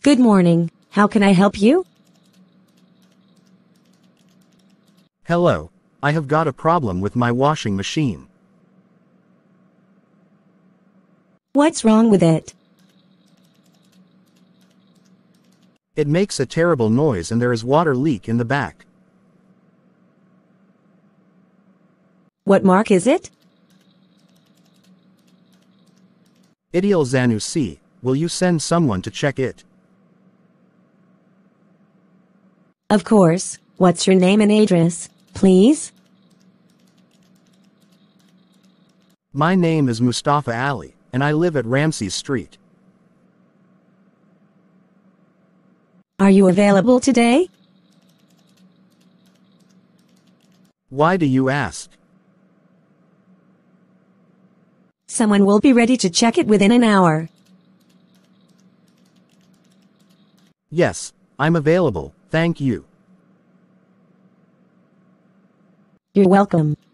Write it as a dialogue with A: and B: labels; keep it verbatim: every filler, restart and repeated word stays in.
A: Good morning. How can I help you?
B: Hello. I have got a problem with my washing machine.
A: What's wrong with it?
B: It makes a terrible noise and there is water leak in the back.
A: What mark is it?
B: Ideal Zanusi. Will you send someone to check it?
A: Of course. What's your name and address, please?
B: My name is Mustafa Ali, and I live at Ramses Street.
A: Are you available today?
B: Why do you ask?
A: Someone will be ready to check it within an hour.
B: Yes, I'm available, thank you.
A: You're welcome.